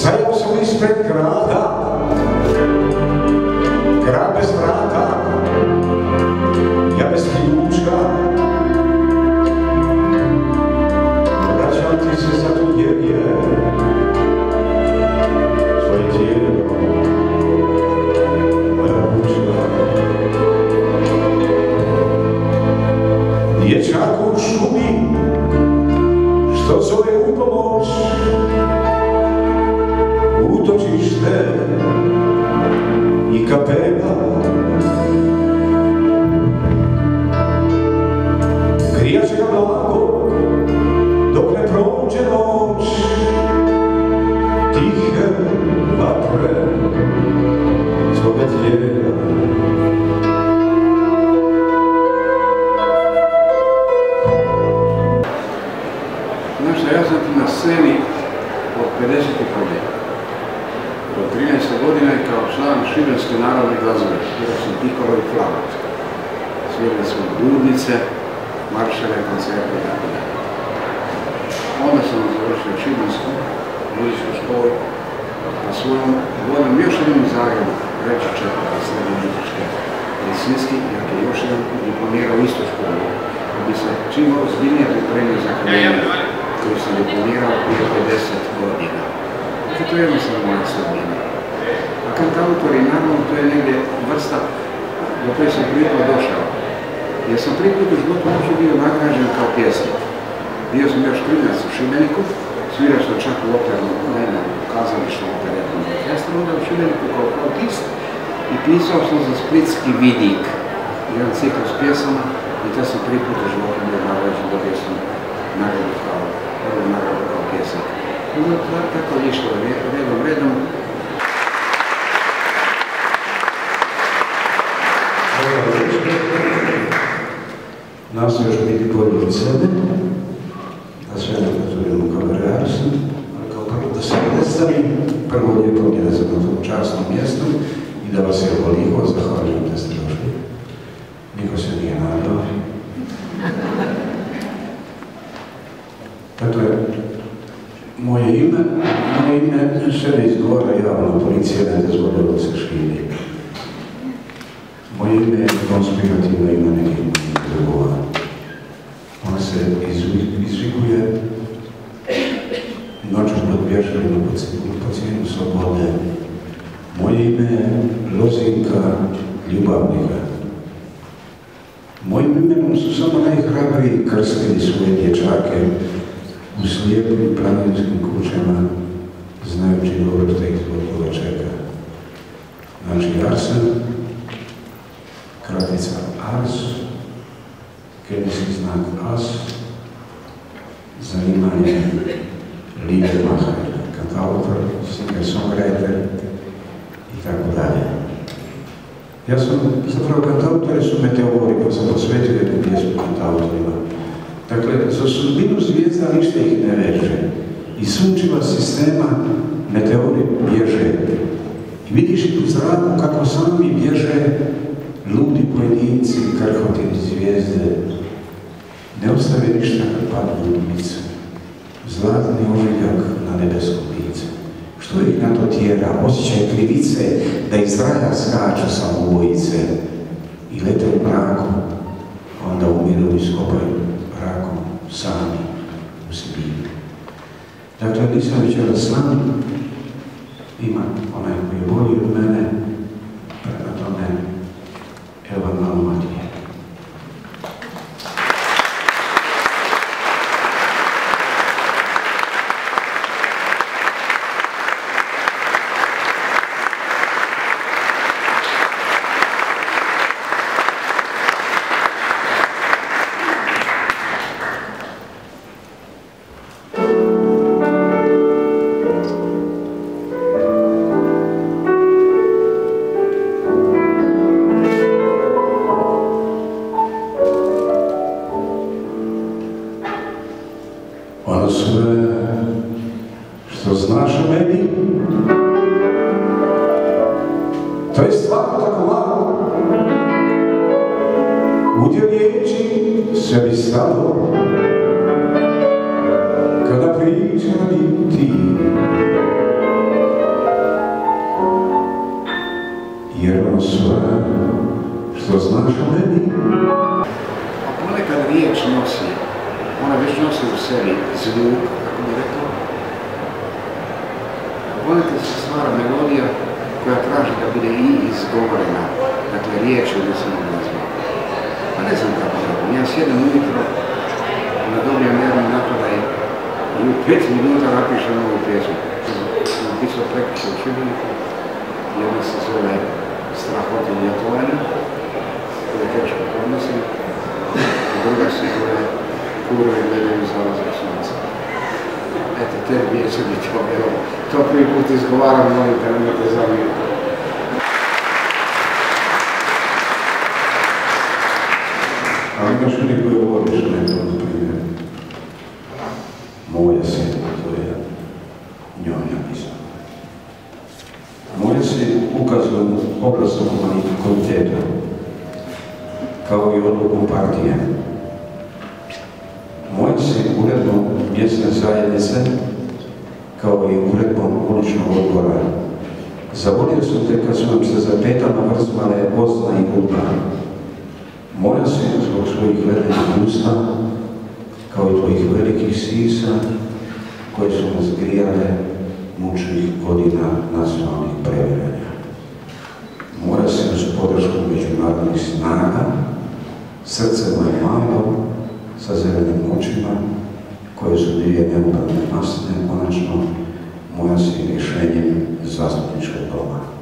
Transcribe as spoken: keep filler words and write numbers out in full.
Stajao sam ispred grada, grad bez vrata, ja bez ključa. Vraćam ti se zato jer je tvoje tijelo moja ručka. Dječak u šumi što zove u pomoć, utočište i kapela. Grijaće ga blago dok ne prođe noć, tihe vatre svoga tijela. Znaš šta, ja sam ti na sceni od pedesetih godina. Od trinaeste godine kao član Šibenske narodne glazbe. Svirao sam pikolo i flamac. Svirali smo budnice, marševe, koncerte i tako dalje. Onda sam završio Šibensku muzičku školu, a svojom vodom još jednom u Zagrebu, reći četvrta srednje muzičke medicinski, jer je još jedan diplomirao istu školu, da bi se čim ozbiljnije pripremio za akademiju koju sam diplomirao prije pedeset godina. Dakle, to je jednostavno moja sredina. A kantautori, naravno, to je negdje vrsta do koje sam prvi put došao. Jer sam prvi put u životu uopće bio nagrađen kao pjesnik. Bio sam još klinac u Šibeniku, svirao sam čak u opernom, ne na kazališnom operetnom orkestru, onda u Šibeniku kao flautist i pisao sam za Splitski vidik, jedan ciklus pjesama, i to sam prvi put u životu bio nagrađen, dobio sam nagradu kao, prvu nagradu kao pjesnik. Onda tako je išlo redom redom. Nas još biti bolji od sebe, da sve nakazujemo kao Arsen, ali kao prvo da se predstavim, prvo lijepo mi je da sam na tom častnom mjestu i da vas je ovoliko zahvaljujem da ste došli. Niko se nije nadao. Dakle, moje ime, moje ime se ne izgovara javno, policija ne dozvoljava da se širi. Moje ime je konspirativno ime nekim drugova. Ona se izvikuje noću pod vješalima po cijenu slobode. Moje ime je Lozinka Ljubavnika. Mojim imenom su samo najhrabriji krstili svoje dječake u slijepim planinskim kućama, znajući dobro što ih zbog toga čeka. Znači Arsen, kratica Ars, kemijski znak As, zanimanje Liedermacher, kantautor, singer-songwriter i tako dalje. Ja sam, zapravo kantautori su meteori, pa sam posvetio jednu pjesmu kantautorima. Dakle, za sudbinu zvijezda ništa ih ne veže. Iz sunčiva sistema meteori bježe. I vidiš i u zraku kako sami bježe ludi pojedinci, krhotini zvijezde. Ne ostave ništa kad padnu u micu. Zlatni ožiljak na nebeskom licu. Što ih na to tjera? Osjećaj krivice da iz raja skaču samoubojice i lete u mraku, onda umiru i skopaju mrakom sami u Sibiri. Dakle, nisam večera sam, ima onaj koji je bolji od mene, prema tome, evo vam malo Matije. Ono sve što znaš o meni, to je stvarno tako malo. Udjel riječi sve bi stalo, kada priča bi ti. jer ono sve što znaš o meni. A ponekad riječ nosi, ona već nosi u sebi zvuk, kako bi rekao. A ponekad se stvara melodija koja traži da bude i izgovorena, dakle riječ ili se ne nazva. Pa ne znam kako znam, ja sjedem ujutro, onda dobijem jedan napadaj i u pet minuta napišem novu pjesmu. Sam pisao prekriče u Šibeniku, jedna se zove Strahote ljetovanja, koja je teško podnosim, a druga se zove Kurve gledaju zalazak sunca. Eto, te dvije će biti objelo. To prvi put izgovaram, molim te, nemojte zamijeti. Ali imaš ljudi koji voliš nekom, na primjer. Moja si, to je njoj napisano. Moja si ukazuje obrazom komiteta, kao i odlukom partije. Moja si uredbom mjesne zajednice, kao i uredbom uličnog odbora. Zavolio sam te kad su nam se za petama vrzmale Bosna i Kuba. Moja si zbog svojih velikih usta, kao i tvojih velikih sisa, koje su nas grijale mučnih godina nacionalnih previranja. Moja si uz podršku međunarodnih snaga, srce moje malo, sa zelenim očima, koje su dvije neupravne masne, konačno moja si rješenjem zastupničkog doma.